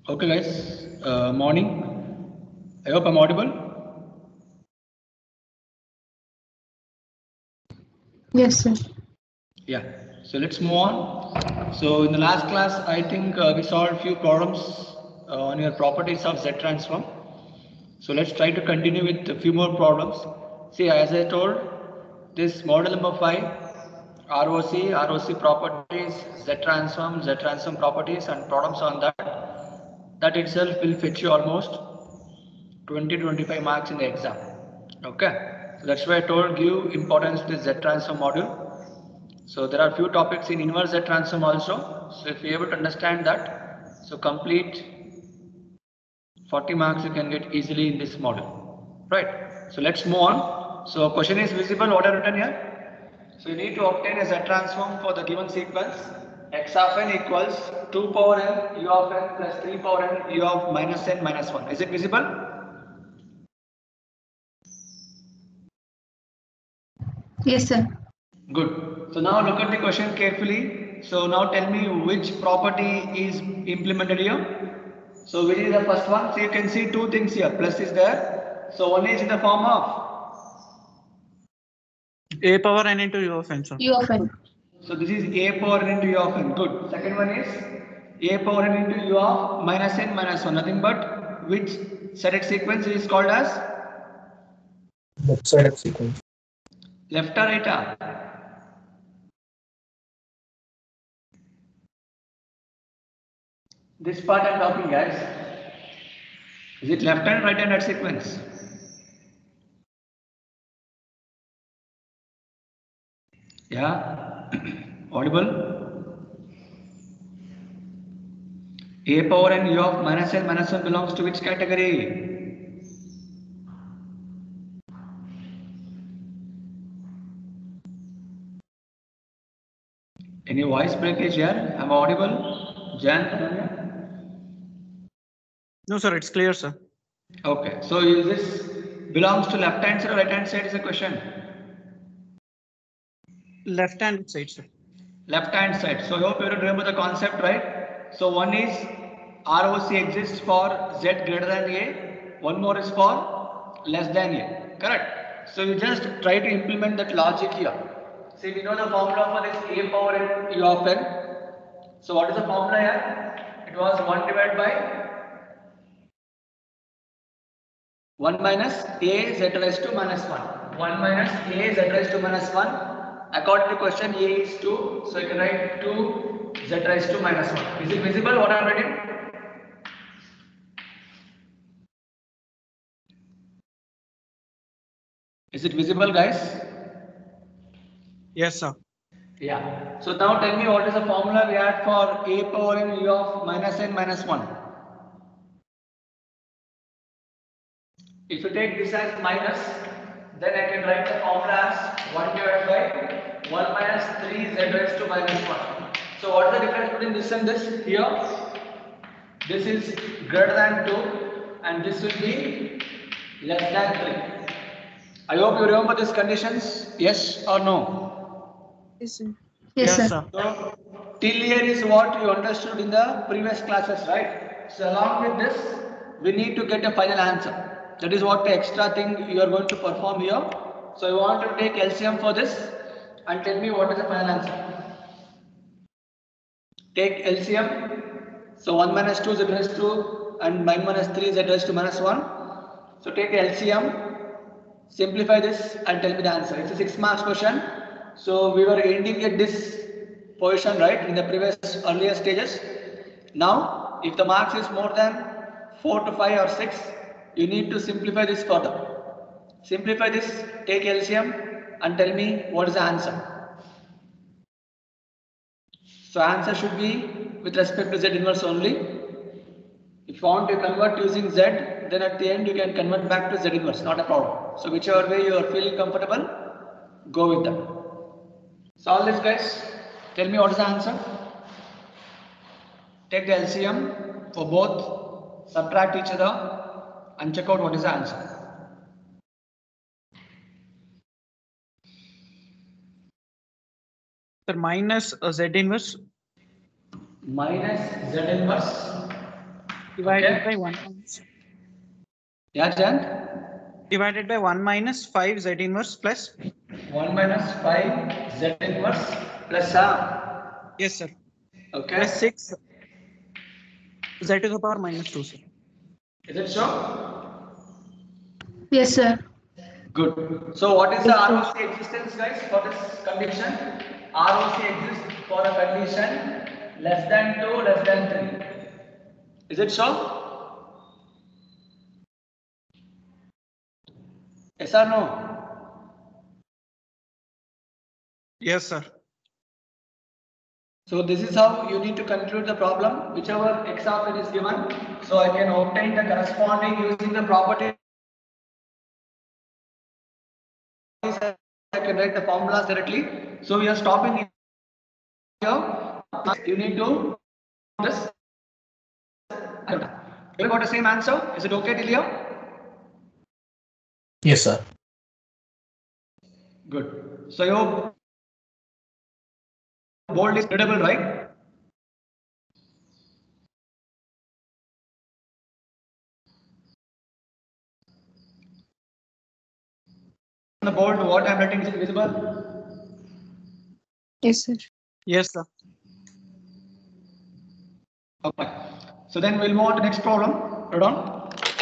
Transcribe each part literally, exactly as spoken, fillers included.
Okay, guys. Uh, morning. I hope I'm audible. Yes, sir. Yeah. So let's move on. So in the last class, I think uh, we solved a few problems uh, on your properties of Z transform. So let's try to continue with a few more problems. See, as I told, this model number five, R O C, R O C properties, Z transform, Z transform properties, and problems on that. That itself will fetch you almost twenty to twenty-five marks in the exam. Okay, so that's why I told give importance to the Z transform module. So there are few topics in inverse Z transform also. So if you are able to understand that, so complete forty marks you can get easily in this module, right? So let's move on. So question is visible. What are written here? So you need to obtain a Z transform for the given sequence. X of n equals two power n u of n plus three power n u of minus n minus one. Is it visible? Yes, sir. Good. So now look at the question carefully. So now tell me which property is implemented here. So which is the first one? So you can see two things here. Plus is there. So one is in the form of A power n into u of n, sir. U of n. So this is a power n into u of n. Good. Second one is a power n into u of minus n minus one. Nothing but which sided sequence is called as left sided sequence. Left or right? This part I am talking, guys. Is it left hand, right hand sequence? Yeah, audible. A power n u of minus n minus one belongs to which category? Any voice breakage here? I'm audible. Jan? No, sir, it's clear, sir. Okay, so is this belongs to left hand side or right hand side is a question? Left hand side, sir. Left hand side. So I hope you remember the concept, right? So one is R O C exists for Z greater than A, one more is for less than A, correct? So you just try to implement that logic here. See, we know the formula for this A power n u of n. So what is the formula here? It was one divided by one minus A Z raised to minus one. one minus A Z raised to minus one. According to the question, A is two. So you can write two Z raised to minus one. Is it visible what I am writing? Is it visible, guys? Yes, sir. Yeah. So now tell me what is the formula we had for A power n u of minus n minus one. If you take this as minus, then I can write the formula as one divided by one minus three Z raised to minus one. So what is the difference between this and this? Here, this is greater than two and this will be less than three. I hope you remember these conditions. Yes or no? Yes, sir. Yes, Yes, sir. sir. So till here is what you understood in the previous classes, right? So along with this, we need to get a final answer. That is what the extra thing you are going to perform here. So I want to take L C M for this and tell me what is the final answer. Take L C M. So one minus two Z raised to and nine minus three Z raised to minus one. So take L C M. Simplify this and tell me the answer. It's a six marks question. So we were ending at this position, right, in the previous earlier stages. Now, if the marks is more than four to five or six, you need to simplify this further. Simplify this, take L C M and tell me what is the answer. So answer should be with respect to Z inverse only. If you want to convert using Z, then at the end you can convert back to Z inverse, not a problem. So whichever way you are feeling comfortable, go with that. Solve this, guys. Tell me what is the answer. Take the L C M for both, subtract each other and check out what is the answer. Sir, minus uh, Z inverse. Minus Z inverse. Divided Okay. by one minus, Yeah, Jan? divided by one minus five z inverse plus. one minus five z inverse plus R. Yes, sir. Okay. Plus six z to the power minus two, sir. Is it so? Yes, sir. Good. So what is the R O C existence, guys, for this condition? R O C exists for a condition less than two, less than three. Is it so? Yes or no? Yes, sir. So this is how you need to conclude the problem, whichever x of n is given. So I can obtain the corresponding using the property. I can write the formulas directly. So we are stopping here. You need to this. You got the same answer? Is it okay till here? Yes, sir. Good. So your bold is readable, right? On the board, what I'm writing is visible. Yes, sir. Yes, sir. Okay. So then we'll move on to the next problem. Hold on.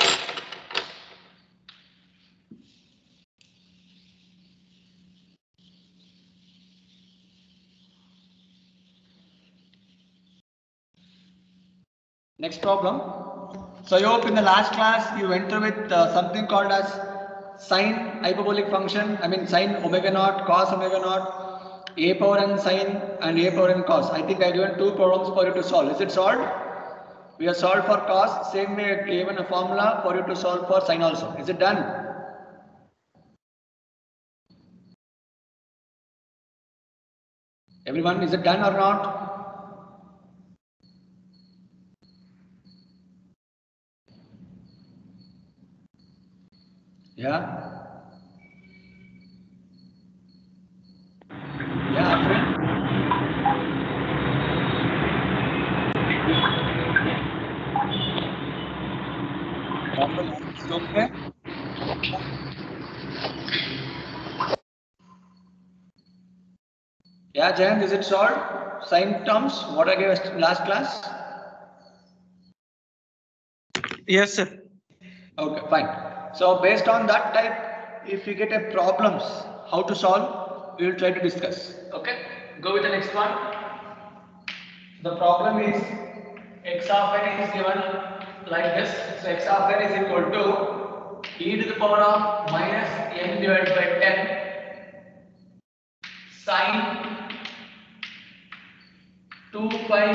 Next problem. So I hope in the last class you went through with uh, something called as sine hyperbolic function. I mean sine omega naught, cos omega naught, a power n sine and a power n cos. I think I given two problems for you to solve. Is it solved? We have solved for cos. Same way I given a formula for you to solve for sine also. Is it done? Everyone, is it done or not? Yeah. Yeah, friend. Okay. Yeah, Jayant, is it solved? Sine terms, what I gave us last class? Yes, sir. Okay, fine. So based on that type, if you get a problems, how to solve, we will try to discuss. Okay, go with the next one. The problem is x of n is given like this. So x of n is equal to e to the power of minus n divided by ten sine two pi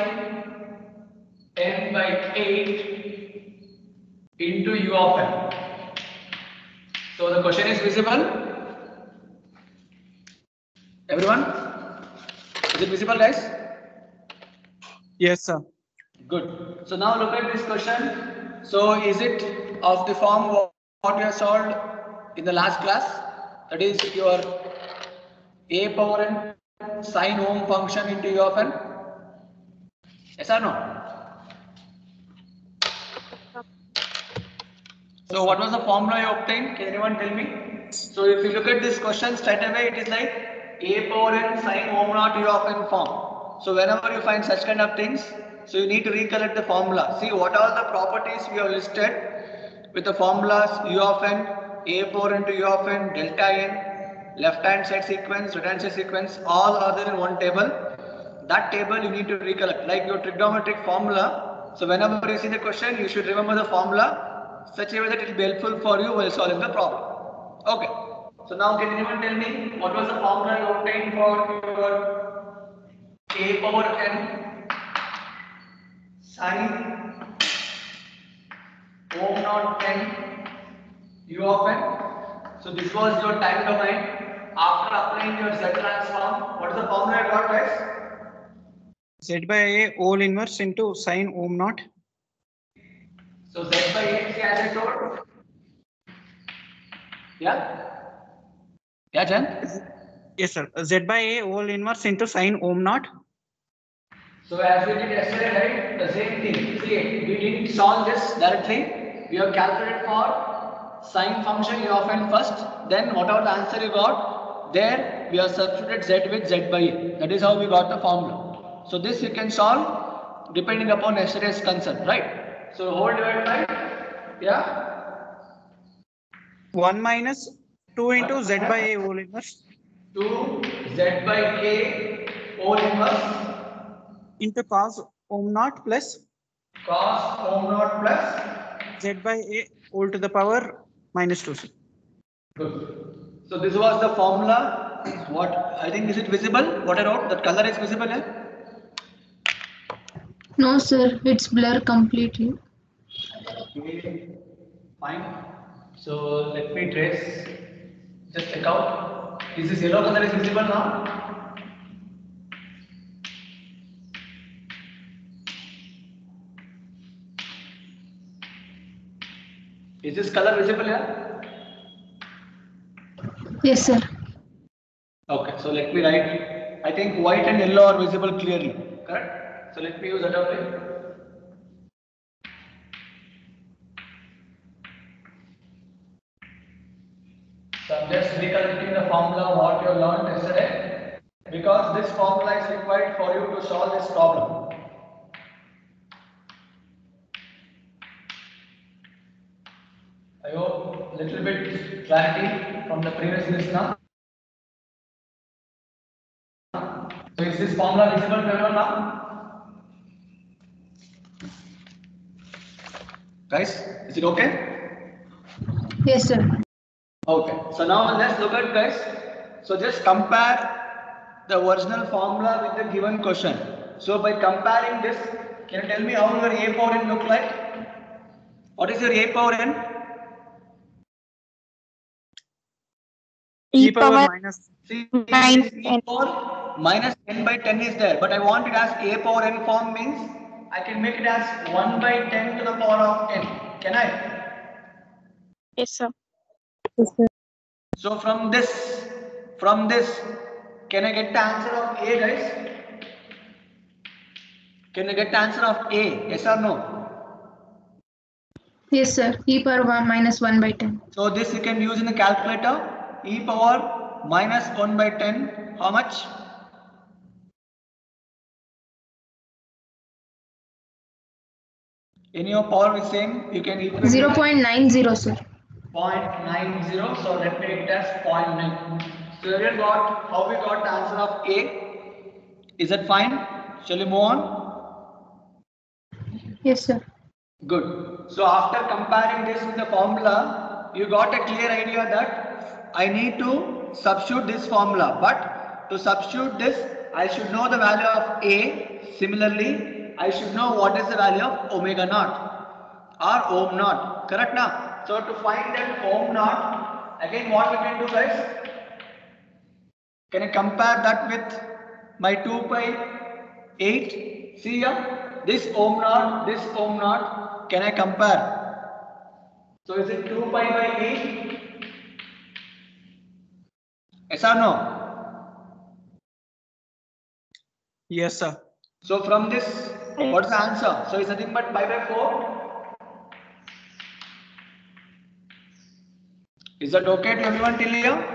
n by eight into u of n. So the question is visible. Everyone, is it visible, guys? Yes, sir. Good. So now look at this question. So is it of the form what we have solved in the last class? That is your a power n sine ohm function into u of n. Yes or no? So what was the formula you obtained? Can anyone tell me? So if you look at this question straight away, it is like a power n sine ohm naught u of n form. So whenever you find such kind of things, so you need to recollect the formula. See what are the properties we have listed with the formulas u of n, a power into u of n, delta n, left hand side sequence, right hand side sequence, all are there in one table. That table you need to recollect like your trigonometric formula. So whenever you see the question, you should remember the formula such a way that it will be helpful for you while solving the problem. Okay. So now can anyone tell me what was the formula you obtained for your a power n sine ohm naught n u of n? So this was your time domain. After applying your Z transform, what is the formula you got, guys? Z by A whole inverse into sine ohm naught. So Z by A, see as I told. Yeah? Yeah, Jan? Yes, sir. Z by A whole inverse into sine ohm naught. So as we did yesterday, right? The same thing. See, we didn't solve this directly. We have calculated for sine function u of n first. Then whatever the answer you got, there we have substituted z with z by a. That is how we got the formula. So this you can solve depending upon yesterday's concept, right? So whole divided by, yeah. one minus two into z by a whole inverse two z by k whole inverse into cos ohm naught plus cos ohm naught plus z by a whole to the power minus two c. Good. So this was the formula. What I think, is it visible? What I wrote, that color is visible here. No, sir. It's blur completely. Okay, fine. So let me trace. Just check out. Is this yellow color is visible now? Is this color visible here? Yes, sir. Okay, so let me write. I think white and yellow are visible clearly. Correct? So let me use that only. So I'm just recollecting the formula what you learned yesterday, because this formula is required for you to solve this problem. I hope little bit clarity from the previous listener. So is this formula visible to everyone now? Guys, is it okay? Yes, sir. Okay, so now let's look at, guys. So just compare the original formula with the given question. So by comparing this, can you tell me how your a power n look like? What is your a power n? E power minus See, nine this e power minus n by ten is there, but I want it as a power n form, means I can make it as one by ten to the power of n. Can I? Yes, sir. So from this, from this, can I get the answer of a, guys? Can I get the answer of a? Yes or no? Yes, sir. E power one minus one by ten. So this you can use in the calculator. E power minus one by ten. How much? Any of power is same. You can equate Zero point nine zero, sir. zero point nine zero. So let me take it as zero point nine. So we got how we got the answer of A. Is that fine? Shall we move on? Yes, sir. Good. So after comparing this with the formula, you got a clear idea that I need to substitute this formula. But to substitute this, I should know the value of A. Similarly, I should know what is the value of omega naught or ohm naught. Correct now? So to find that ohm naught, again what we can do, guys? Can I compare that with my two pi eight? See here, this ohm naught, this ohm naught, can I compare? So is it two pi by eight? Yes or no? yes, sir. So from this, what is the answer? So it's nothing but pi by four. Is that okay to everyone till here?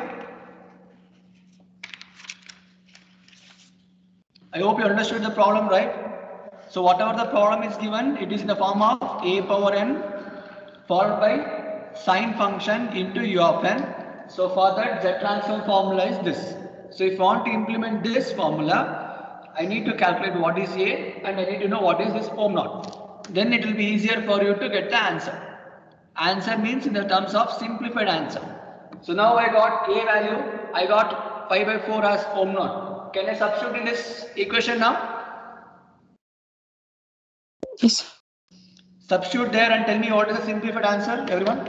I hope you understood the problem, right? So whatever the problem is given, it is in the form of a power n followed by sine function into u of n. So for that, Z transform formula is this. So if I want to implement this formula, I need to calculate what is A and I need to know what is this ohm naught. Then it will be easier for you to get the answer. Answer means in the terms of simplified answer. So now I got A value, I got pi by four as ohm naught. Can I substitute in this equation now? Yes. Substitute there and tell me what is the simplified answer, everyone.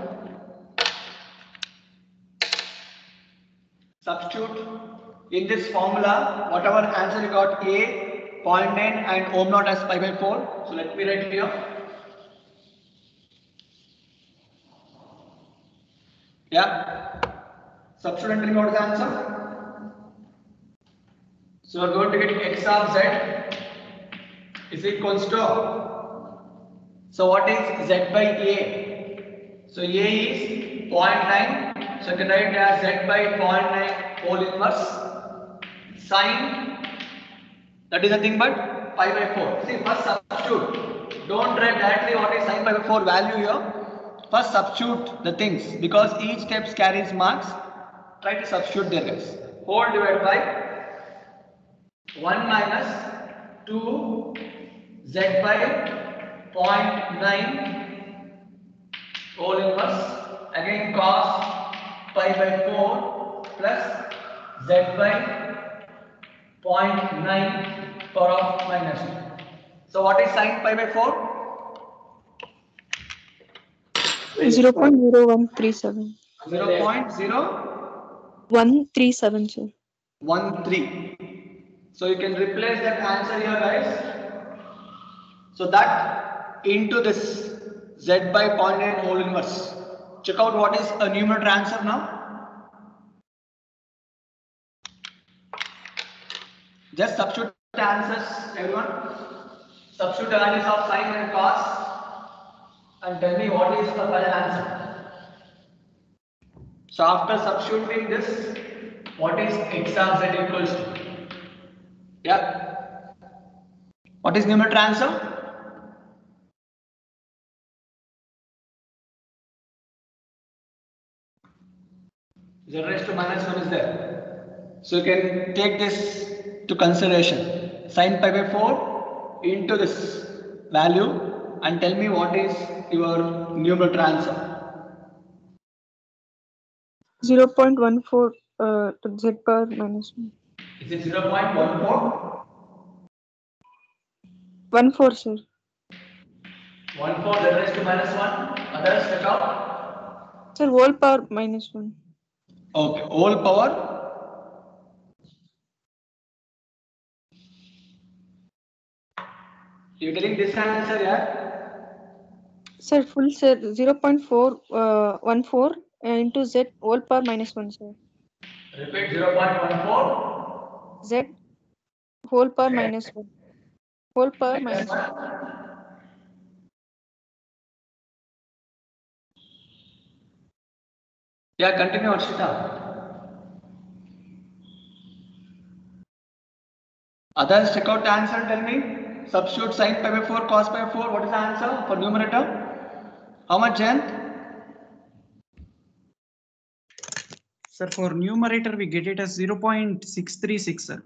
Substitute in this formula, whatever answer you got, A, zero point nine and ohm naught as pi by four. So let me write here. Yeah. Substitute and tell me what is the answer. So we are going to get x of z is equals to, so what is Z by A? So A is zero point nine, so you can write as Z by zero point nine whole inverse sine, that is nothing but pi by four. See, first substitute, don't write directly what is sine pi by four value here. First substitute the things, because each step carries marks. Try to substitute there, guys. Whole divided by one minus two Z by zero point nine whole inverse, again cos pi by four plus Z by zero point nine power of minus two. So what is sine pi by four? zero point zero one three seven. zero point zero one three seven, sir. one three. So you can replace that answer here, guys. So that into this Z by zero point nine whole inverse. Check out what is a numerator answer now. Just substitute the answers, everyone. Substitute the values of sine and cos and tell me what is the final answer. So after substituting this, what is x of z equals to? Yeah. What is numerator answer? Z raised to minus one is there. So you can take this to consideration. Sine pi by four into this value and tell me what is your numerator answer. zero point one four uh, to Z power minus one. Is it zero point one four? one four, sir. one four Z raised to minus one. Others check out. Sir, whole power minus one. Okay, whole power. You're telling this answer, yeah? Sir, full, sir. zero point four one four into Z whole power minus one, sir. Repeat zero point one four. Z whole power minus one. Whole power minus one. Yeah, continue, Arshita. Others check out the answer and tell me. Substitute sine pi by four, cos pi by four. What is the answer for numerator? How much, Jayant? Sir, for numerator, we get it as zero point six three six, sir.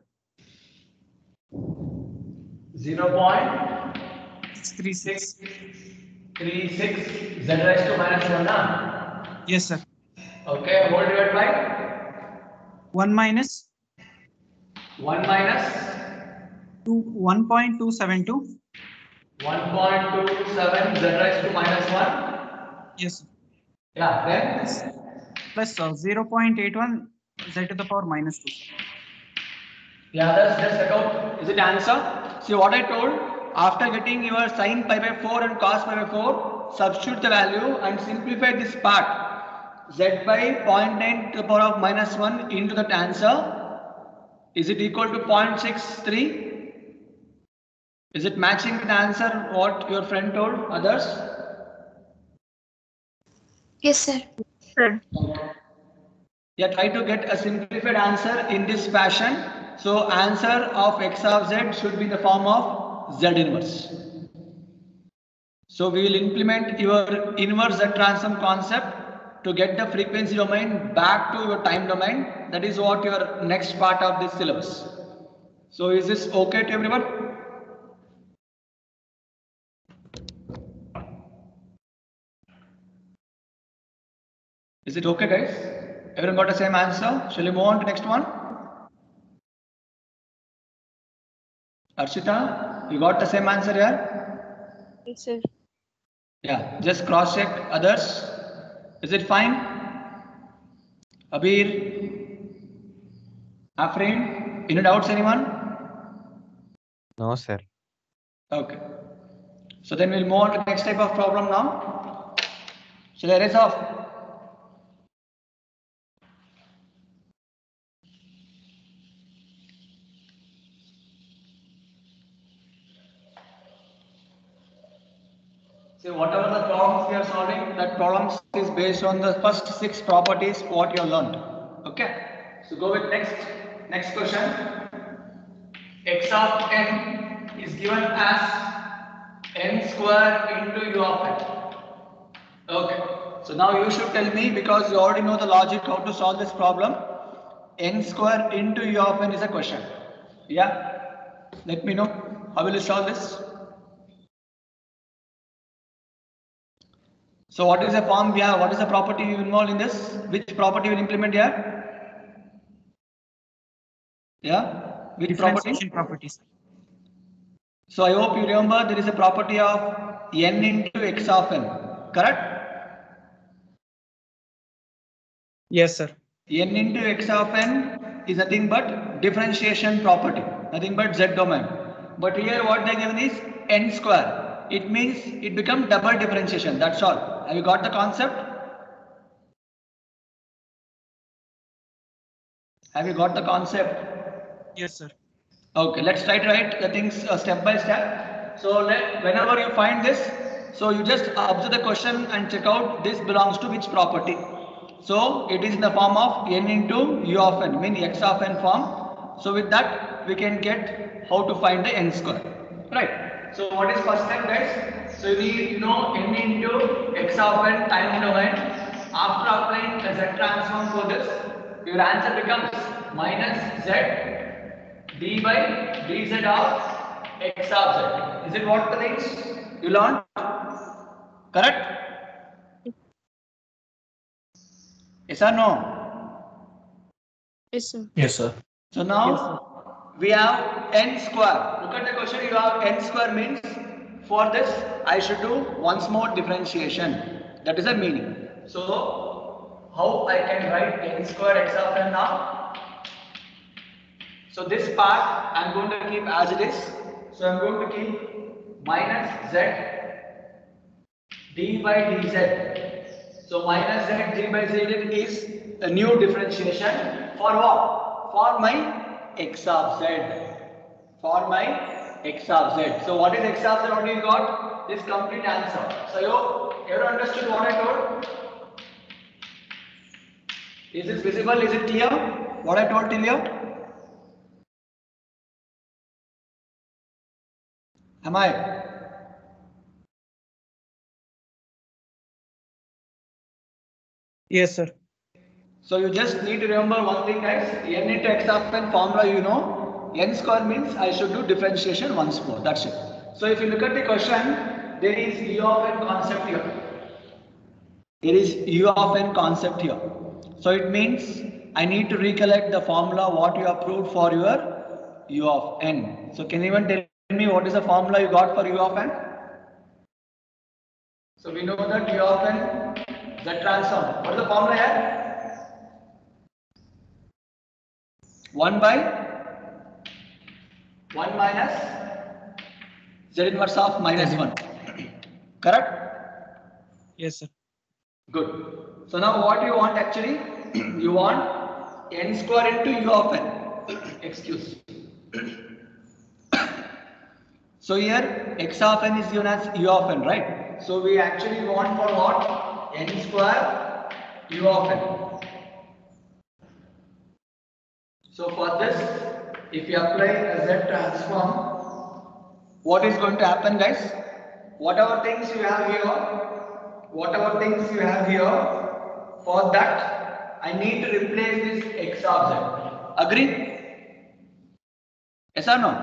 zero point six three six. three six Z raised to minus one. Huh? Yes, sir. Okay, whole divided by one minus one minus two, one point two seven two. one point two seven Z raised to minus one. Yes, sir. Yeah, then Plus uh, zero point eight one Z to the power minus two. yeah, that's just check out. Is it answer? See what I told. After getting your sine pi by four and cos pi by four, substitute the value and simplify this part. Z by zero point nine to the power of minus one into that answer. Is it equal to zero point six three? Is it matching with the answer what your friend told? Others? Yes, sir. Sir. Yeah, try to get a simplified answer in this fashion. So answer of x of z should be in the form of z inverse. So we will implement your inverse Z transform concept to get the frequency domain back to your time domain. That is what your next part of this syllabus. So is this okay to everyone? Is it okay, guys? Everyone got the same answer? Shall we move on to next one? Arshita, you got the same answer here? Yes, sir. Yeah, just cross check others. Is it fine? Abir, Afrin, any doubts, anyone? No, sir. Okay. So then we'll move on to the next type of problem now. Shall I erase off? See, whatever the problems we are solving, that problems is based on the first six properties what you have learned. Okay. So go with next next question. X of n is given as n square into u of n. Okay. So now you should tell me, because you already know the logic how to solve this problem. N square into u of n is a question. Yeah. Let me know how will you solve this. So what is the form we have? What is the property involved in this? Which property will implement here? Yeah, which property? Differentiation properties. So I hope you remember there is a property of n into x of n, correct? Yes, sir. N into x of n is nothing but differentiation property, nothing but z domain. But here what they given is n square. It means it becomes double differentiation. That's all. Have you got the concept? Have you got the concept? Yes, sir. Okay, let's try to write the things uh, step by step. So let, whenever you find this, so you just observe the question and check out this belongs to which property. So it is in the form of n into u of n, mean x of n form. So with that we can get how to find the n square, right? So what is first step, guys? So you need to know n into x of n time domain. After applying the z transform for this, your answer becomes minus z d by dz of x of z. Is it what the things you learned? Correct? Yes or no? Yes, sir. Yes, sir. So now Yes, we have n square. Look at the question. You have n square means for this I should do once more differentiation. That is the meaning. So how I can write n square x of n now? So this part I am going to keep as it is. So I am going to keep minus z d by dz. So minus z d by z is a new differentiation for what? For my x of z. For my x of z. So what is x of z? What we got? This complete answer. So you ever understood what I told? Is this visible? Is it clear? What I told till here? Am I? yes, sir. So you just need to remember one thing, guys. N into x of n formula you know. N square means I should do differentiation once more. That's it. So if you look at the question, there is u of n concept here. There is u of n concept here. So it means I need to recollect the formula what you approved for your u of n. So can anyone tell me what is the formula you got for u of n? So we know that u of n z transform. What is the formula here? one by one minus z inverse of minus one. Correct? Yes, sir. Good. So now what you want actually? You want n square into u of n. Excuse. So here x of n is given as u of n, right? So we actually want for what? N square u of n. So for this, if you apply a z transform, what is going to happen, guys? Whatever things you have here, whatever things you have here, for that I need to replace this x of z. Agree? Yes or no?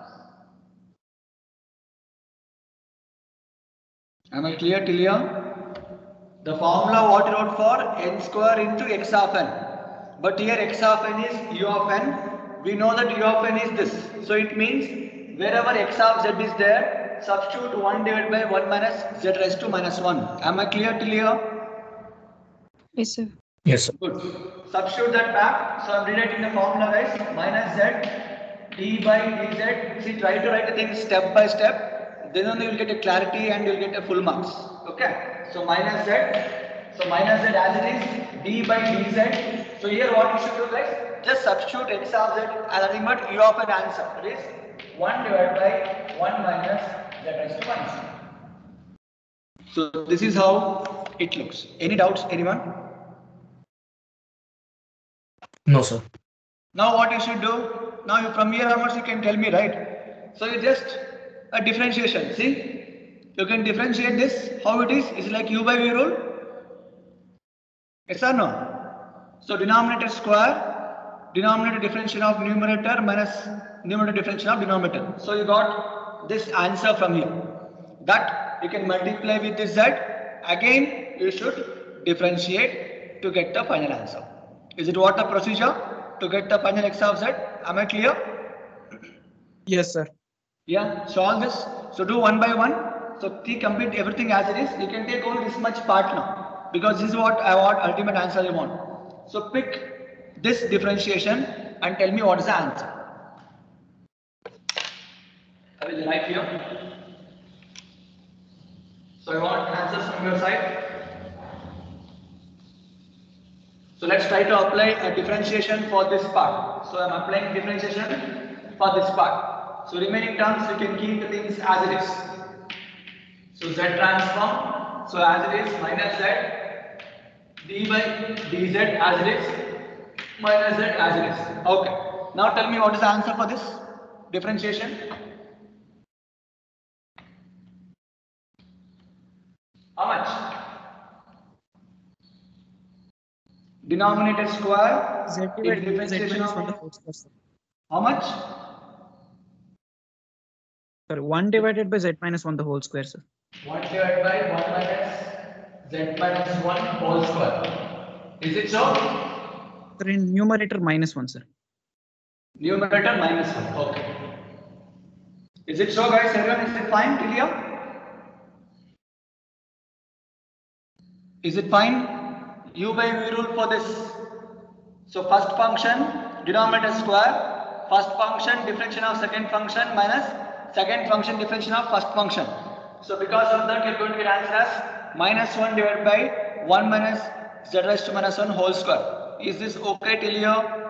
Am I clear till here? The formula what you wrote for n square into x of n. But here x of n is u of n. We know that u of n is this. So it means wherever x of z is there, substitute one divided by one minus z raised to minus one. Am I clear till here? Yes, sir. Yes, sir. Good. Substitute that back. So I'm rewriting the formula, guys. Minus z d by dz. See, try to write the things step by step. Then only you will get a clarity and you will get a full marks. Okay. So minus z. So minus z as it is d by dz. So here what you should do, guys? Just substitute x of z as nothing but u of an answer. That is one divided by one minus z raised to minus one. So this is how it looks. Any doubts, anyone? No, sir. Now what you should do? Now you from here onwards you can tell me, right? So it's just a differentiation. See, you can differentiate this. How it is? Is it like u by v rule? Yes or no? So denominator square, denominator differentiation of numerator minus numerator differentiation of denominator. So you got this answer from here. That you can multiply with this z. Again, you should differentiate to get the final answer. Is it what the procedure to get the final x of z? Am I clear? Yes, sir. Yeah. So all this. So do one by one. So see, complete everything as it is. You can take only this much part now because this is what I want. Ultimate answer I want. So pick this differentiation and tell me what is the answer. I will write here. So I want answers from your side. So let's try to apply a differentiation for this part. So I'm applying differentiation for this part. So remaining terms we can keep the things as it is. So z transform. So as it is minus z d by dz as it is minus z as it is. Okay. Now tell me what is the answer for this differentiation. How much? Denominator square Z is divided by z differentiation minus one the of whole square, sir. how much? Sorry, one divided by z minus one the whole square, sir. one divided by one minus z minus one whole square. Is it so? Sir, in numerator minus one, sir. Numerator minus one. Okay. Is it so, guys? Everyone, is it fine till here? Is it fine? U by v rule for this. So first function denominator square, first function differentiation of second function minus second function differentiation of first function. So because of that you're going to get answer as minus one divided by one minus z raised to minus one whole square. Is this okay till here?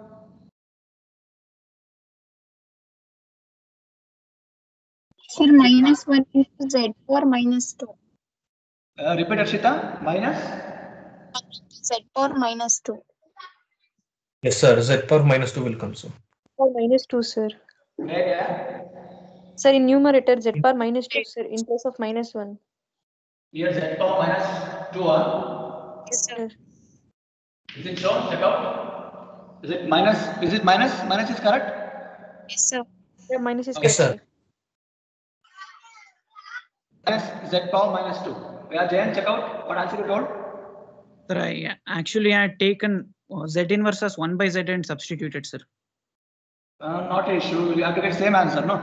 Sir, minus one into z power minus two. Uh, repeat Arshita, minus? Z power minus two. Yes, sir. Z power minus two will come, sir. Power minus two, sir. Yeah. Sir, in numerator, z power minus two, sir, in place of minus one. Here z power minus two. Huh? Yes, sir. Is it so? Check out. Is it minus? Is it minus? Minus is correct? Yes, sir. Yeah, minus is Yes, correct, sir. Minus z power minus two. Yeah, Jayan, check out what answer you told. Sir, I actually had taken uh, z inverse as one by z and substituted, sir. Uh, not an issue. You have to get same answer, no?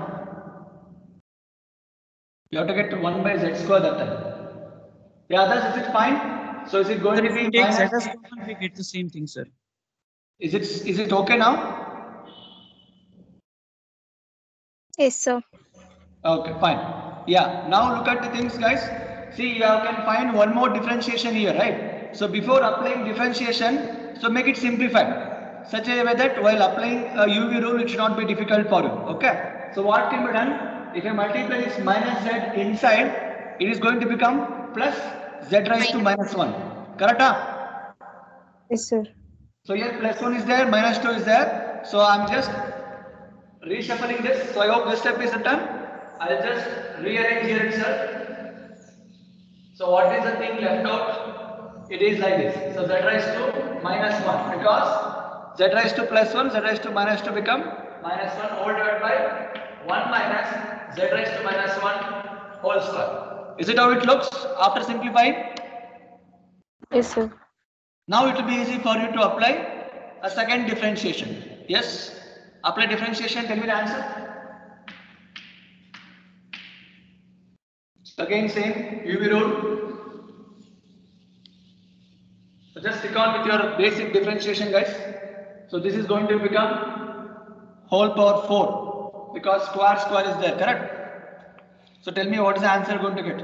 You have to get one by z square that time. Yeah, others, is it fine? So is it going Sir, to if be we take z minus? as common, we get the same thing, sir. Is it is it okay now? Yes, sir. Okay, fine. Yeah. Now look at the things, guys. See, you can find one more differentiation here, right? So before applying differentiation, so make it simplified, such a way that while applying a U V rule, it should not be difficult for you. Okay. So what can be done? If I multiply this minus z inside, it is going to become plus z raised to minus one. Correct? Huh? Yes, sir. So here plus one is there, minus two is there. So I'm just reshuffling this. So I hope this step is done. I'll just rearrange here itself. So what is the thing left out? It is like this. So z raised to minus one because z raised to plus one, z raised to minus two become minus one whole divided by one minus z raised to minus one whole square. Is it how it looks after simplifying? Yes, sir. Now it will be easy for you to apply a second differentiation. Yes? Apply differentiation, tell me the answer. Again same U V rule. So just stick on with your basic differentiation, guys. So this is going to become whole power four because square square is there, correct? So tell me what is the answer going to get?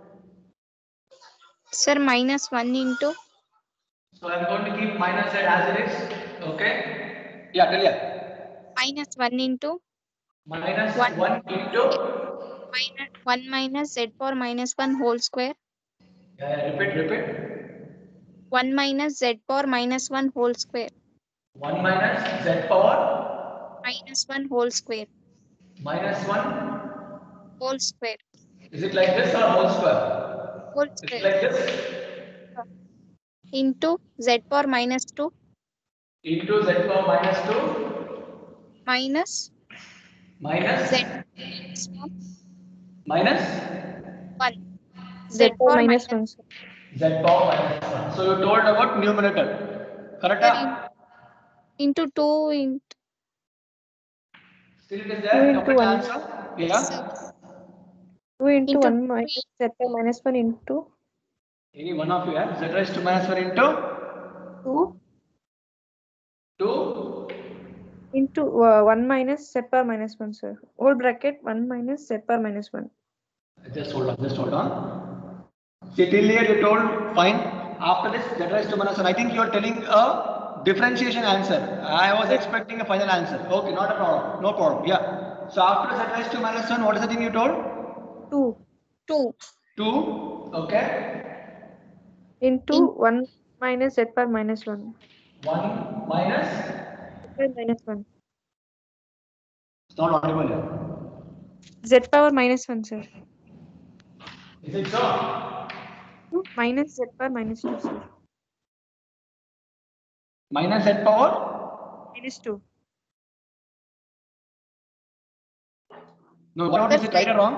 Sir, minus one into. So I'm going to keep minus z as it is. Okay? Yeah, tell ya. Minus one into. Minus One. one into Minus one minus z power minus one whole square. Yeah, yeah, repeat, repeat. one minus z power minus one whole square. one minus z power Minus one whole square. minus one. Whole square. Is it like this or whole square? Whole Is it square. like this? Into z power minus two Into z power minus two minus minus z minus one. minus one. Z Z power power minus minus one, sir. z power minus one. So you told about numerator. Correct? Sir, ah? in- into two into Still it is Two there. into Complete one. answer. Yeah. sir, Two into into one minus z power minus one into Any one of you, yeah? Z raised to minus one into two two. into uh, one minus z power minus one, sir. Whole bracket one minus z power minus one. Just hold on. Just hold on. See, till here you told fine. After this, z raised to minus one. I think you are telling a differentiation answer. I was expecting a final answer. Okay, not a problem. No problem. Yeah. So after z raised to minus one, what is the thing you told? Two two two. Okay. into In- one minus z power minus one. one minus. Z power minus one. It's not audible here. Z power minus one, sir. Is it so? Two minus z power minus two, sir. Minus z power. Minus two. No, what is it, right or wrong?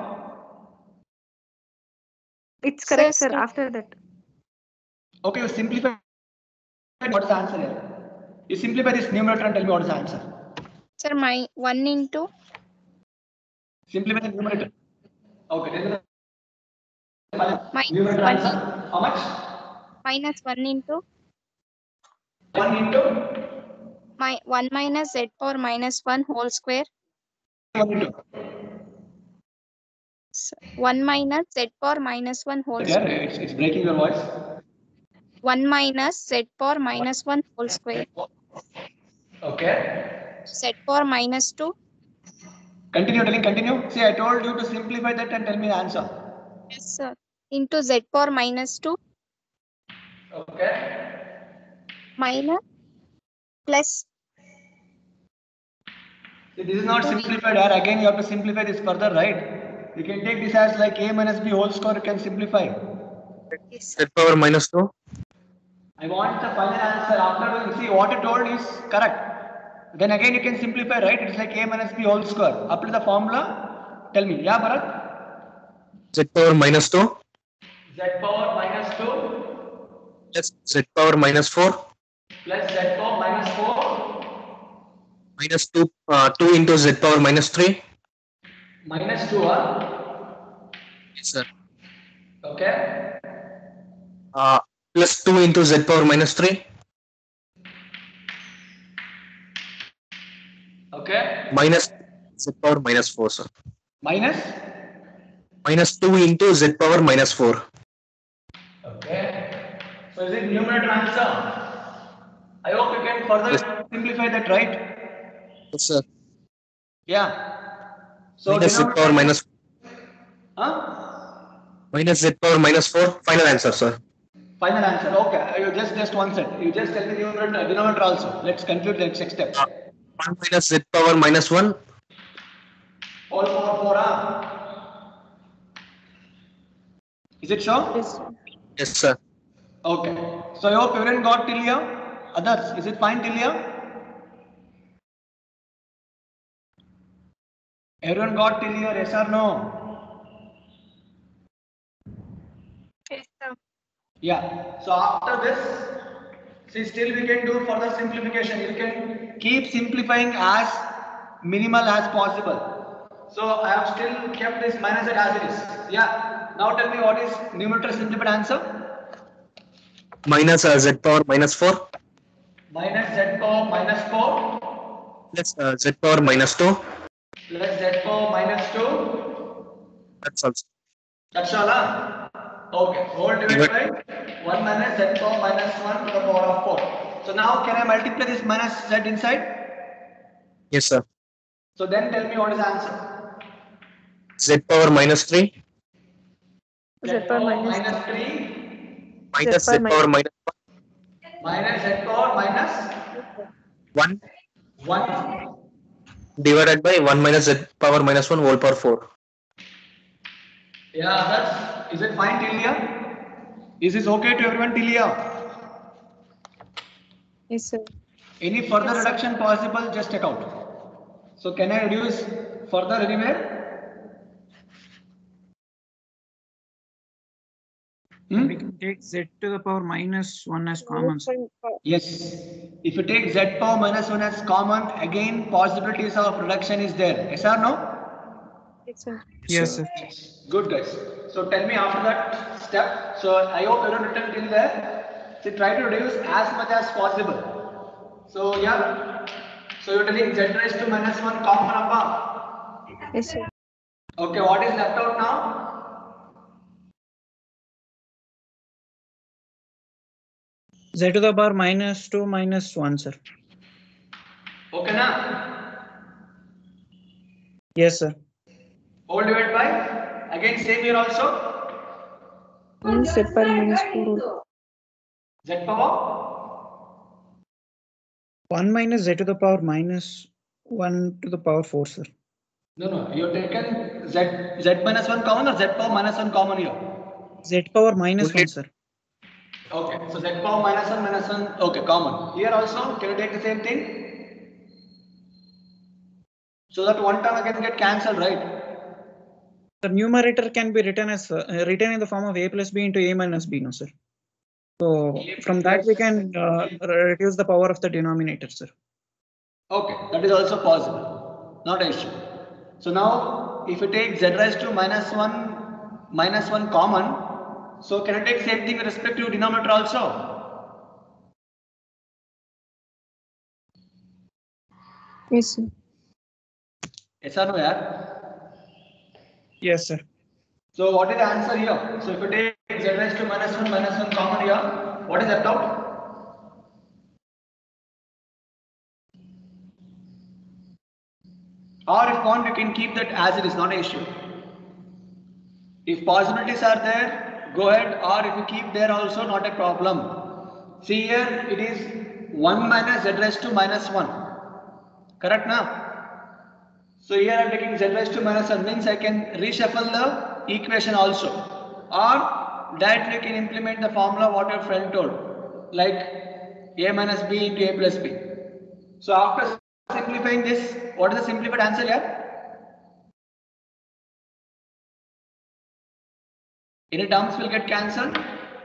It's correct, Sir, sir. sir. After that. Okay, you simplify. What is the answer here? You simplify this numerator and tell me what is the answer. Sir, my one into Simplify the numerator. Okay, then the minus numerator one answer. How much? minus one into one into my one minus z power minus one whole square. one into. S- one minus z power minus one whole Yeah, square. it's, it's breaking your voice. one minus z power minus one whole square. Okay. Z power minus two Continue telling, continue. See, I told you to simplify that and tell me the answer. yes, sir. Into z power minus two Okay. minus plus See, this is not two b. simplified here. Again, you have to simplify this further, right? You can take this as like a minus b whole square, you can simplify. Yes, sir. Z power minus two. I want the final answer after doing, see what you told is correct. Then again you can simplify, right? It's like a minus b whole square. Apply the formula. Tell me, yeah, Bharat? Z power minus two. Z power minus two Plus Z power minus four. plus z power minus four Minus two. Uh, two into Z power minus three. minus two, huh? Yes, sir. Okay. Uh, plus two into Z power minus three. Okay. Minus Z power minus four, sir. Minus. Minus two into Z power minus four. Okay. So is it numerator answer? I hope you can further Yes. simplify that, right? Yes, sir. Yeah. So Minus Z denote power by- minus Huh? minus Z power minus four. Final answer, sir. Final answer. Okay. You just just one set. You just tell me numerator, denominator also. Let's conclude the next step. Uh, one minus Z power minus one. All four four, huh? Is it so? Yes, sir. Yes, sir. Okay. So I hope everyone got till here. Others, is it fine till here? Everyone got till here, yes or no? Yes, sir. Yeah. So after this, see, still we can do further simplification. You can keep simplifying as minimal as possible. So I have still kept this minus it as it is. Yeah. Now tell me what is numerator simplified answer? Minus uh, Z power minus four. Minus z power minus four Plus uh, Z power minus two. plus z power minus two. That's also. That's all, huh? Okay. Whole divided by one minus z power minus one to the power of four. So now can I multiply this minus z inside? Yes, sir. So then tell me what is the answer? Z power minus three. Z power minus minus three minus Z z power power minus Minus z power minus one one. divided by one minus z power minus one whole power four. Yeah, that's, is it fine till here? Is this okay to everyone till here? Yes, sir. Any further reduction possible, just check out. So can I reduce further anywhere? Hmm? We can take z to the power minus one as common. sir. Yes. If you take z power minus one as common, again possibilities of reduction is there. Yes or no? Yes, sir. Yes, sir. Good guys. So tell me after that step. So I hope everyone written till there. So try to reduce as much as possible. So yeah. So you're telling z raised to minus one common number. Yes, sir. Okay, what is left out now? Z to the power minus two minus one, sir. Okay na? Yes, sir. All divided by, again same here also, Means Z power minus four whole. z power one minus z to the power minus one to the power four, sir. no no you have taken z z minus one common or z power minus one common here. Z power minus Only- one, sir. Okay, so z power minus one minus one, okay, common. Here also, can you take the same thing? So that one term again get cancelled, right? The numerator can be written as uh, written in the form of a plus b into a minus b, no, sir. So from that we can uh, reduce the power of the denominator, sir. Okay, that is also possible, not an issue. So now, if you take z raised to minus one minus one common, so can you take same thing with respect to denominator also? Yes, sir. Yes or no, yeah? Yes, sir. So what is the answer here? So if you take z raised to minus one minus one common here, what is left out? Or if want, you can keep that as it is, not an issue. If possibilities are there, go ahead, or if you keep there also, not a problem. See here, it is one minus z raised to minus one. Correct now? So here I am taking z raised to minus one, means I can reshuffle the equation also. Or directly you can implement the formula what your friend told, like a minus b into a plus b. So after simplifying this, what is the simplified answer here? Any terms will get cancelled?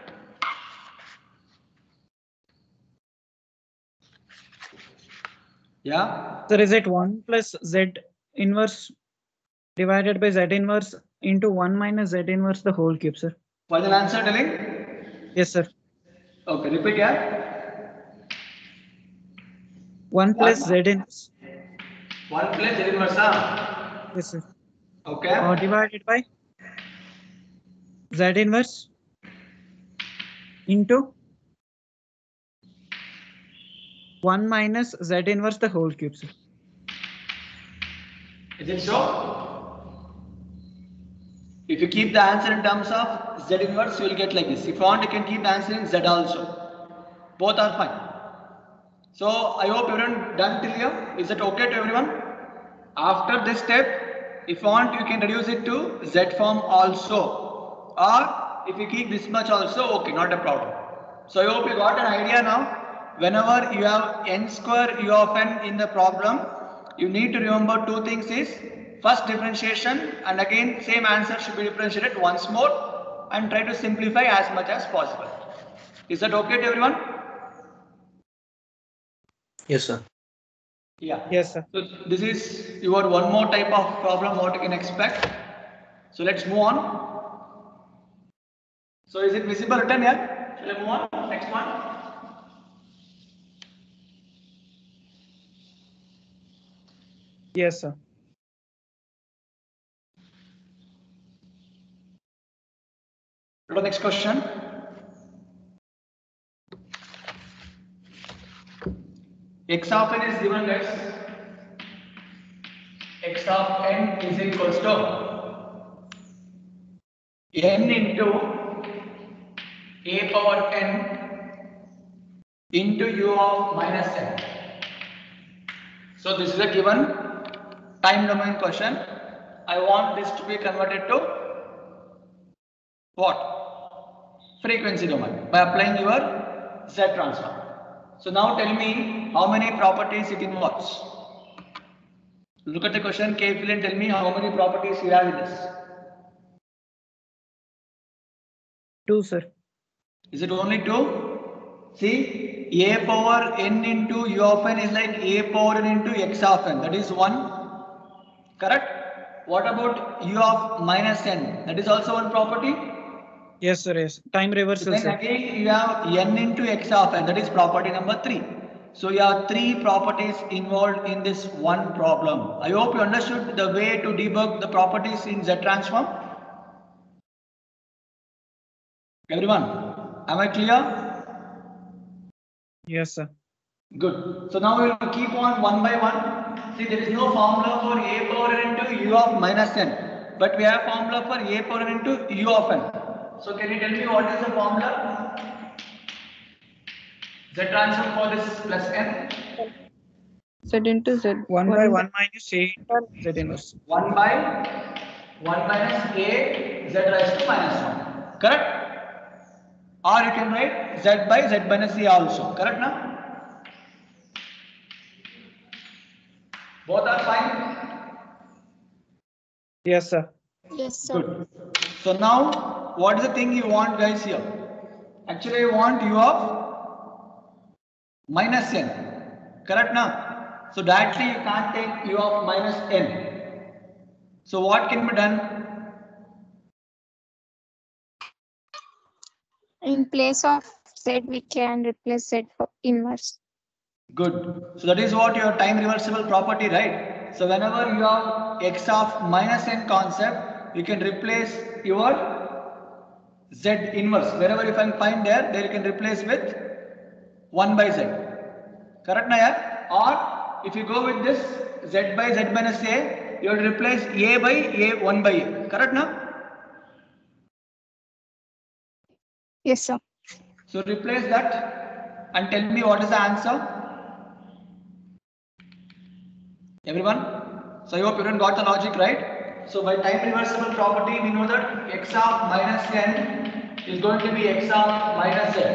Yeah? Sir, is it one plus z inverse divided by z inverse into one minus z inverse the whole cube, sir? Final answer telling? Yes, sir. Okay, repeat here. one plus z inverse. one plus z inverse, huh? Yes, sir. Okay. Uh, divided by z inverse into one minus z inverse the whole cube, sir. Is it so? If you keep the answer in terms of z inverse, you will get like this. If you want, you can keep the answer in z also. Both are fine. So I hope everyone done till here. Is it okay to everyone? After this step, if you want, you can reduce it to z form also. Or if you keep this much also, okay, not a problem. So I hope you got an idea now. Whenever you have n square u of n in the problem, you need to remember two things is first differentiation, and again same answer should be differentiated once more and try to simplify as much as possible. Is that okay to everyone? Yes, sir. Yeah. Yes, sir. So this is your one more type of problem what you can expect. So let's move on. So is it visible written here? Shall I move on? Next one. Yes, sir. Go to the next question. X of n is given as x of n is equals to n into a power n into u of minus n. So this is a given time domain question. I want this to be converted to what? Frequency domain by applying your Z transform. So now tell me how many properties it involves. Look at the question carefully and tell me how many properties you have in this. Two, sir. Is it only two? See, a power n into u of n is like a power n into x of n. That is one. Correct? What about u of minus n? That is also one property. Yes, sir. Yes. Time reversal, Then sir. again you have n into x of n. That is property number three. So you have three properties involved in this one problem. I hope you understood the way to debug the properties in Z transform. Everyone, am I clear? Yes, sir. Good. So now we will keep on one by one. See, there is no formula for a power n into u of minus n, but we have formula for a power n into u of n. So can you tell me what is the formula? Z transform for this plus n. Z into Z. One by one minus a Z inverse. one by one minus a z raised to minus one. Correct? Or you can write z by z minus a also. Correct now? Both are fine? Yes, sir. Yes, sir. Good. So now, what is the thing you want, guys, here? Actually, I want u of minus n. Correct now? So directly you can't take u of minus n. So what can be done? In place of Z, we can replace Z for inverse. Good. So that is what your time reversible property, right? So whenever you have x of minus n concept, you can replace your z inverse. Wherever you can find there, there you can replace with one by z. Correct na yaar? Or if you go with this z by z minus a, you will replace a by a one by a. Correct na? Yes, sir. So replace that and tell me what is the answer. Everyone? So I hope everyone got the logic right. So by time reversible property, we know that x of minus n is going to be x of minus z.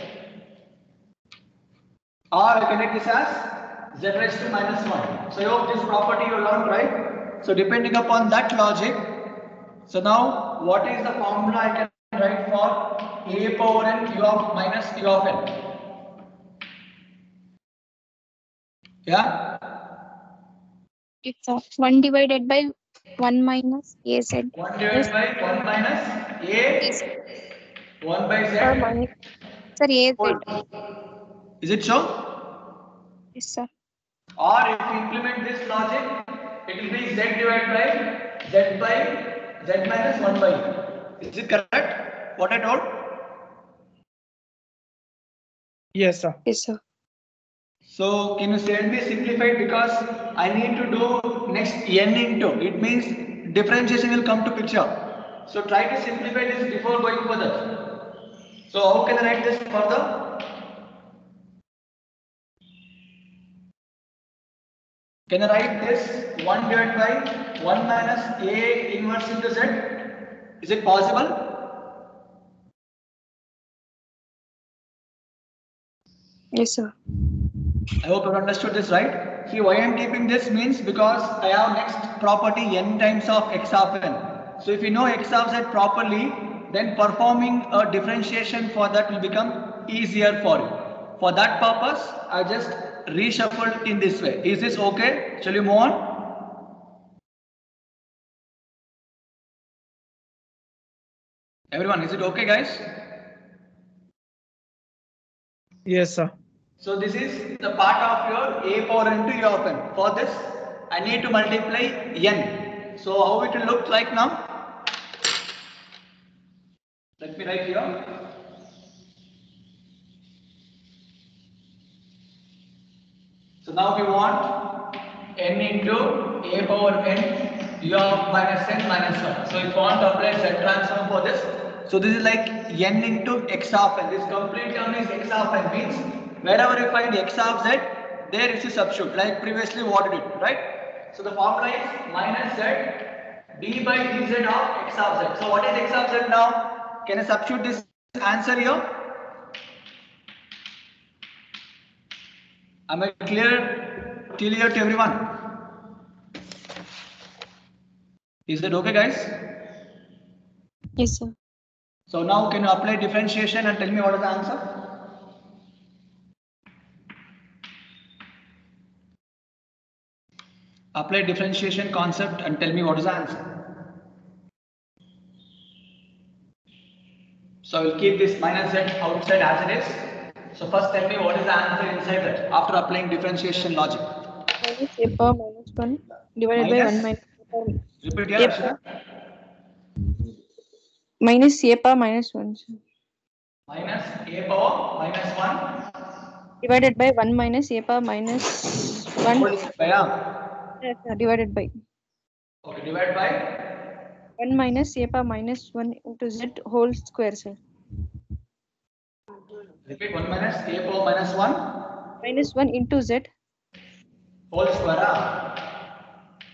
Or I can write this as z raised to minus one. So I hope this property you learned right. So depending upon that logic, so now what is the formula I can write for a power n u of minus u of n? Yeah? It's uh, one divided by one minus A Z. one divided by one minus a one by z. Or minus, sir, A Z. Whole. Is it so? Yes, sir. Or if you implement this logic, it will be z divided by z by z minus one by a. Is it correct? What I told? Yes, sir. Yes, sir. So can you send me simplified because I need to do next n into. It means differentiation will come to picture. So try to simplify this before going further. So how can I write this further? Can I write this one divided by one minus a inverse into z? Is it possible? Yes, sir. I hope you understood this right. See why I am keeping this means because I have next property n times of x of n. So if you know x of z properly, then performing a differentiation for that will become easier for you. For that purpose, I just reshuffled in this way. Is this okay? Shall we move on? Everyone, is it okay, guys? Yes, sir. So this is the part of your a power n to u of n. For this, I need to multiply n. So how it will look like now? Let me write here. So now we want n into a power n u of minus n minus one. So if you want to apply z transform for this, So this is like n into x of n. This complete term is x of n, means wherever you find x of z, there is a substitute, like previously what we did, right? So the formula is minus z d by dz of x of z. So what is x of z now? Can I substitute this answer here? Am I clear, clear to everyone? Is that okay, guys? Yes, sir. So now can you apply differentiation and tell me what is the answer? Apply differentiation concept and tell me what is the answer. So I will keep this minus z outside as it is. So first tell me what is the answer inside that after applying differentiation logic. Minus a power minus one divided by Minus? one minus a power, Repeat a here, power, Arshita. minus a power minus one, sir. Minus a power minus one. Divided by one minus a power minus one. Whole square, yeah. Yes, sir, divided by Okay, divide by one minus a power minus one into z whole square, sir. repeat one minus a power minus one Minus one into z. whole square. Ah.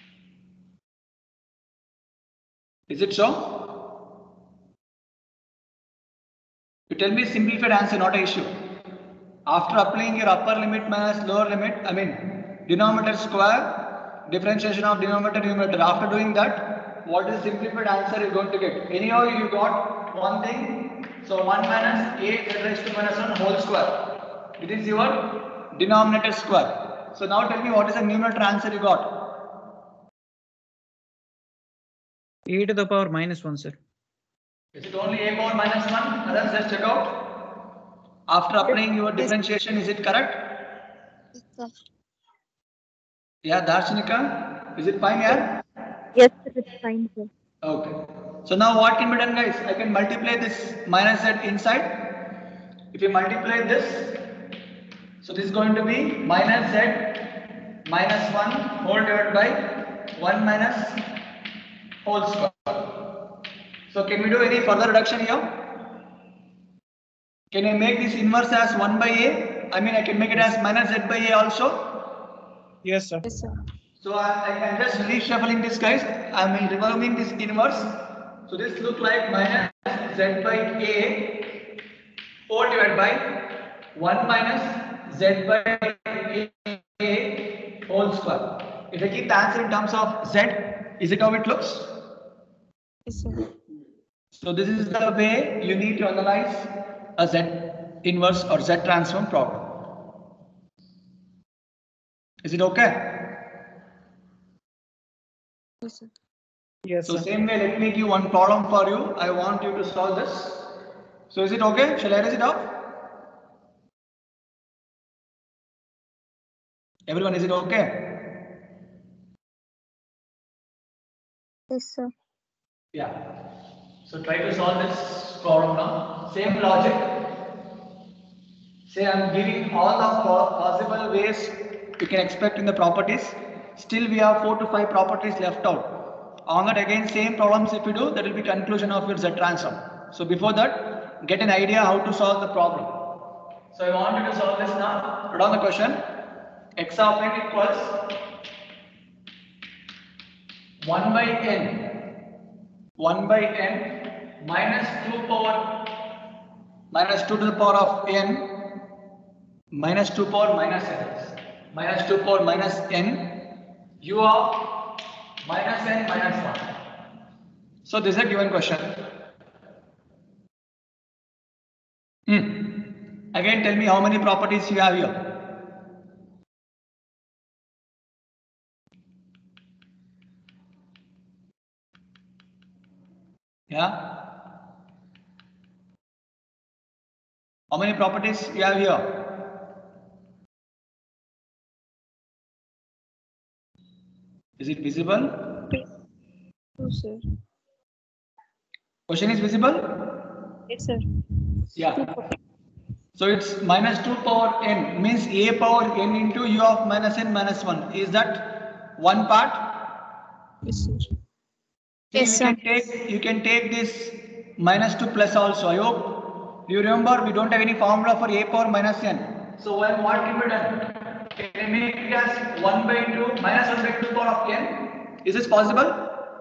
Is it so? You tell me simplified answer, not an issue. After applying your upper limit minus lower limit, I mean denominator square, differentiation of denominator numerator. After doing that, what is simplified answer you're going to get? Anyhow, you got one thing. So one minus a z raised to minus one whole square. It is your denominator square. So now tell me what is the numerator answer you got? A to the power minus one, sir. Is it only a power minus one? Others, let's check out. After applying your differentiation, is it correct? Yeah, Darshanika, is it fine here? Yes, sir, it's fine, sir. Okay. So now what can be done, guys? I can multiply this minus z inside. If you multiply this, so this is going to be minus z minus one whole divided by one minus whole square. So can we do any further reduction here? Can I make this inverse as one by a? I mean, I can make it as minus z by a also. Yes, sir. Yes, sir. So I, I am just reshuffling this, guys. I am removing this inverse. So this look like minus z by a whole divided by one minus z by a whole square. If I keep the answer in terms of z, is it how it looks? Yes, sir. So this is the way you need to analyze a z inverse or z transform problem. Is it okay? Yes, sir. Yes, So sir. same way, let me give one problem for you. I want you to solve this. So is it okay? Shall I raise it up? Everyone, is it okay? Yes, sir. Yeah. So try to solve this problem now. Same logic. Say I'm giving all the po- possible ways you can expect in the properties. Still we have four to five properties left out. On that again, same problems if you do, that will be conclusion of your Z transform. So before that, get an idea how to solve the problem. So I want you to solve this now. Put on the question. X of n equals one by n. one by n minus two power minus two to the power of n minus two power minus n minus two power minus n u of minus n minus one. So this is a given question. Hmm. Again tell me how many properties you have here. Yeah. How many properties you have here? Is it visible? No, sir. Question is visible? Yes, sir. Yeah. So it's minus two power n means a power n into u of minus n minus one. Is that one part? Yes, sir. See, Yes, you sir. can take you can take this minus two plus also. I hope you remember we don't have any formula for a power minus n. So when what can be done? Can we make it as one by two minus one by two power of n? Is this possible?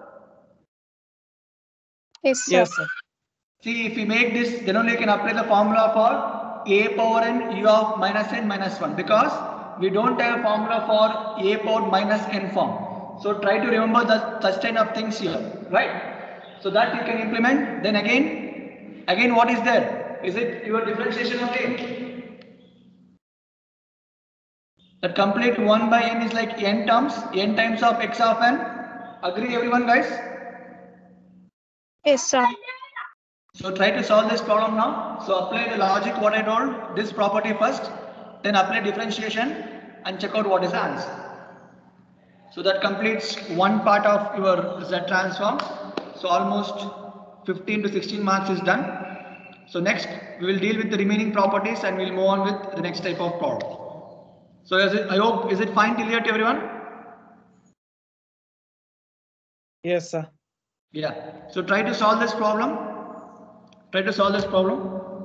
Yes, sir. Yes, sir. See, if we make this, then only you can apply the formula for a power n u of minus n minus one, because we don't have a formula for a power minus n form. So try to remember the such kind of things here, right? So that you can implement. Then again, again what is there? Is it your differentiation of a? That complete one by n is like n terms, n times of x of n. Agree everyone, guys? Yes, sir. So try to solve this problem now. So apply the logic what I told, this property first, then apply differentiation and check out what is the answer. So that completes one part of your Z transform. So almost fifteen to sixteen marks is done. So next we will deal with the remaining properties and we'll move on with the next type of problem. So is it, I hope, is it fine till here to everyone? Yes, sir. Yeah. So try to solve this problem. Try to solve this problem.